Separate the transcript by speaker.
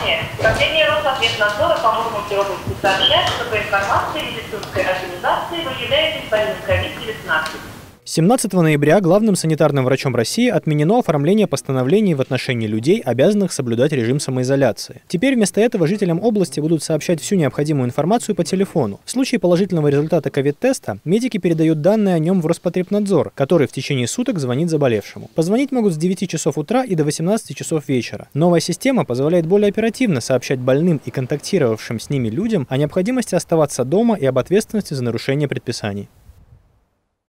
Speaker 1: Ранее Управление Росответнадзора по Мурманской области сообщает, что по информации медицинской организации вы являетесь больным COVID-19.
Speaker 2: 17 ноября главным санитарным врачом России отменено оформление постановлений в отношении людей, обязанных соблюдать режим самоизоляции. Теперь вместо этого жителям области будут сообщать всю необходимую информацию по телефону. В случае положительного результата ковид-теста медики передают данные о нем в Роспотребнадзор, который в течение суток звонит заболевшему. Позвонить могут с 9 часов утра и до 18 часов вечера. Новая система позволяет более оперативно сообщать больным и контактировавшим с ними людям о необходимости оставаться дома и об ответственности за нарушение предписаний.